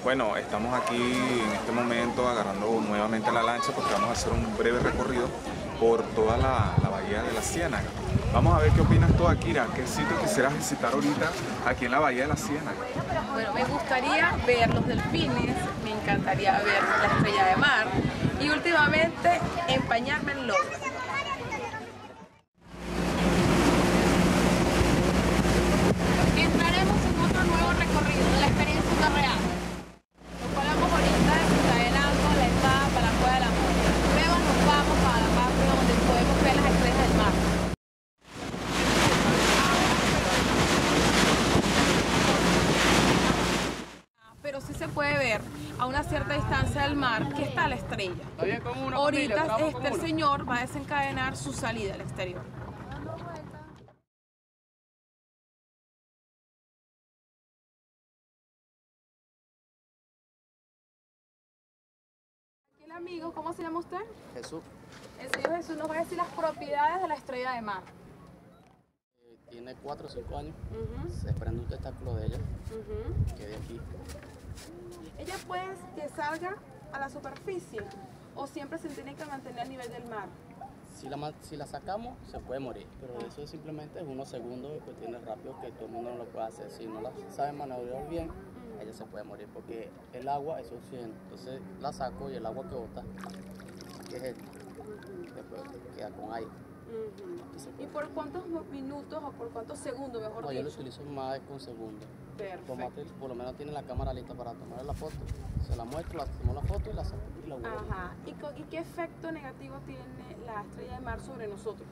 Bueno, estamos aquí en este momento agarrando nuevamente la lancha porque vamos a hacer un breve recorrido por toda la bahía de la Ciénaga. Vamos a ver qué opinas tú, Akira. ¿Qué sitio quisieras visitar ahorita aquí en la bahía de la Ciénaga? Bueno, me gustaría ver los delfines, me encantaría ver la estrella de mar y últimamente empañarme en lodo. Entraremos en otro nuevo recorrido de la experiencia real. Nos ponemos ahorita desencadenando la entrada para la Cueva del Amor. Luego nos vamos a la parte donde podemos ver las estrellas del mar. Pero sí se puede ver a una cierta distancia del mar que está la estrella. Ahorita el señor va a desencadenar su salida al exterior. Aquí el amigo, ¿cómo se llama usted? Jesús. El señor Jesús nos va a decir las propiedades de la estrella de mar. Tiene 4 o 5 años. Se prende un testáculo de ella, que de aquí. Ella puede que salga a la superficie o siempre se tiene que mantener a nivel del mar. Si la sacamos, se puede morir, pero eso simplemente es unos segundos de cuestiones rápidas que todo el mundo no lo puede hacer. Si no la sabe maniobrar bien, ella se puede morir porque el agua es oxígeno. Entonces la saco y el agua que bota, que es esto, después queda con aire. ¿Y por cuántos minutos o por cuántos segundos, mejor No, dicho? yo lo utilizo más con segundos. Perfecto. Por lo menos tiene la cámara lista para tomar la foto. Se la muestro, la tomo la foto y la saco y la vuelvo. Ajá. ¿Y qué efecto negativo tiene la estrella de mar sobre nosotros?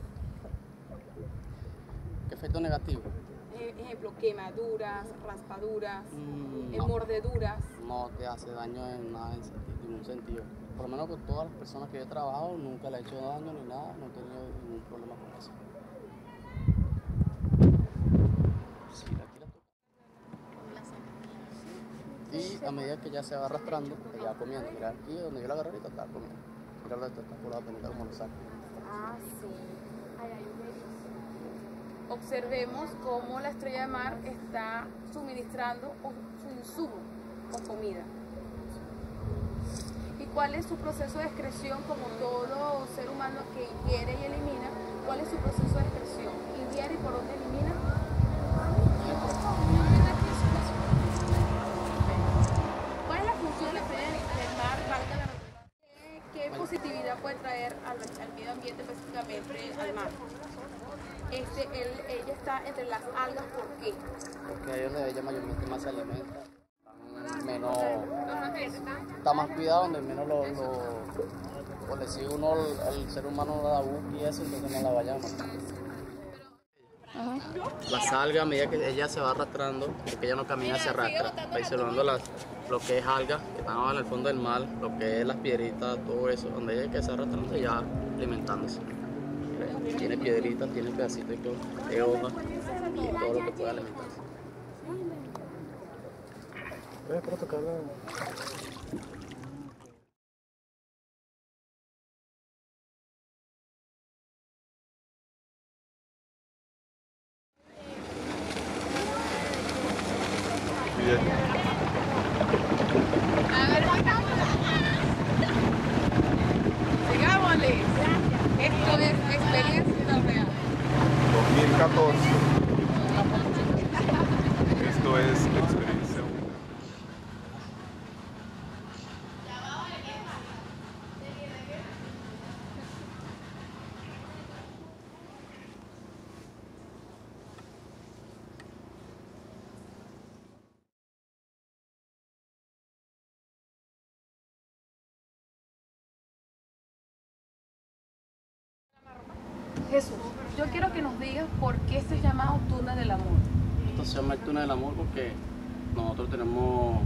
¿Qué efecto negativo? Ejemplo, quemaduras, raspaduras, No. mordeduras. No te hace daño en nada, en ningún sentido. Por lo menos con todas las personas que yo he trabajado, nunca le he hecho daño ni nada, no he tenido ningún problema con eso. Sí, aquí la toco. Y a medida que ya se va arrastrando, ella va comiendo. Mira, aquí donde yo la agarré ahorita estaba comiendo. Mira la está penita como lo saco. Ah, sí. Ay, ay, observemos cómo la estrella de mar está suministrando su insumo o comida. ¿Y cuál es su proceso de excreción como todo ser humano que ingiere y elimina? ¿Cuál es su proceso de excreción? ¿Ingiere y por dónde elimina? ¿Cuál es la función de la estrella del mar? Valga la redundancia. ¿Qué positividad puede traer al medio ambiente, específicamente al mar? Ella está entre las algas, ¿por qué? Porque ahí es donde ella mayormente más se alimenta. Menos, está más cuidado, donde menos por decir uno, el ser humano la busca y eso, entonces no la vaya a matar. Las algas, a medida que ella se va arrastrando, porque ella no camina, se arrastra, va isolando lo que es algas, que están abajo en el fondo del mar, lo que es las piedritas, todo eso, donde ella que se arrastrando y ya alimentándose. Tiene piedritas, tiene pedacitos de hoja y todo lo que pueda alimentarse. Para tocarla. A ver, sigámosle. Esto es experiencia real. 2014. Esto es experiencia. Jesús, yo quiero que nos digas por qué esto es llamado túnel del amor. Esto se llama el túnel del amor porque nosotros tenemos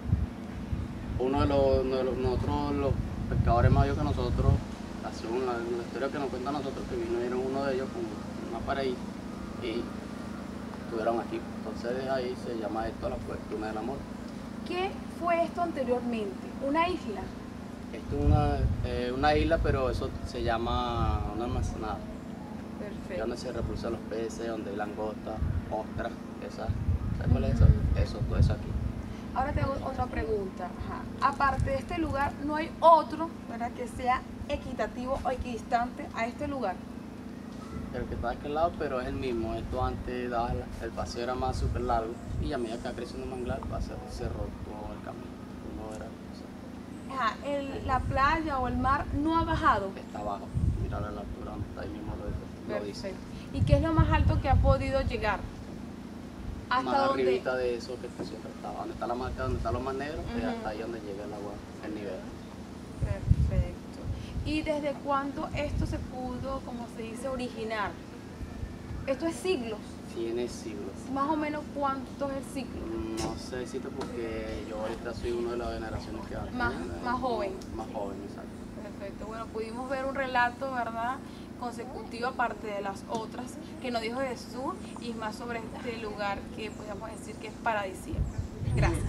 nosotros los pescadores mayores que nosotros, según la historia que nos cuenta a nosotros, que vinieron uno de ellos con una pared y estuvieron aquí. Entonces de ahí se llama esto el túnel del amor. ¿Qué fue esto anteriormente? ¿Una isla? Esto es una isla, pero eso se llama una almacenada. Perfecto. Donde se reproducen los peces, donde hay langostas, ostras, esas. ¿Sabes cuál es eso? Eso, todo eso aquí. Ahora tengo otra pregunta. Ajá. Aparte de este lugar, ¿no hay otro, ¿verdad?, que sea equitativo o equidistante a este lugar? El que está de aquel lado, pero es el mismo. Esto antes el paseo era más súper largo y a medida que va creciendo el manglar cerró todo el camino. No era, o sea, Ajá. La playa o el mar no ha bajado. está abajo. Mira la altura donde está ahí mismo lo dice. Perfecto. ¿Y qué es lo más alto que ha podido llegar? Más ¿Hasta dónde? arribita de eso que siempre estaba. Donde está la marca, donde están los más negros, pues hasta ahí donde llega el agua, el nivel. Perfecto. ¿Y desde cuándo esto se pudo, como se dice, originar? Esto es siglos. Tiene siglos. Más o menos, ¿cuánto es el ciclo? No sé decirte porque yo ahorita soy uno de las generaciones que Más joven. Más joven, exacto. Perfecto. Bueno, pudimos ver un relato, ¿verdad?, consecutivo aparte de las otras que nos dijo Jesús, y es más sobre este lugar que podríamos decir que es paradisíaco. Gracias.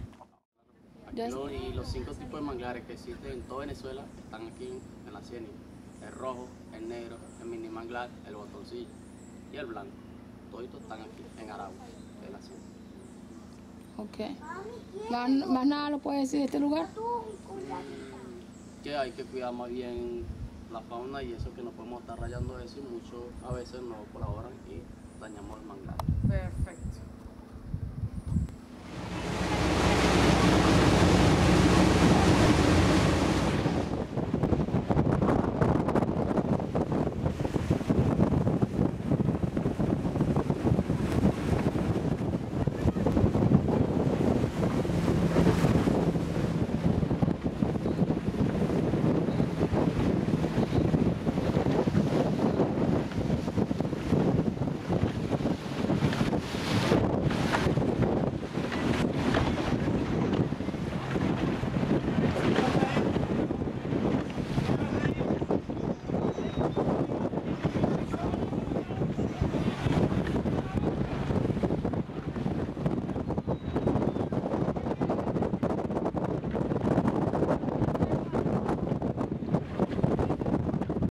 Y los 5 tipos de manglares que existen en toda Venezuela están aquí en la Ciénaga. El rojo, el negro, el mini manglar, el botoncillo y el blanco. Todos están aquí en Aragua, en la Ciénaga. Ok. ¿Más nada lo puedes decir de este lugar? Que hay que cuidar más bien la fauna y eso, que no podemos estar rayando eso, y muchos a veces no colaboran y dañamos el manglar. Perfecto.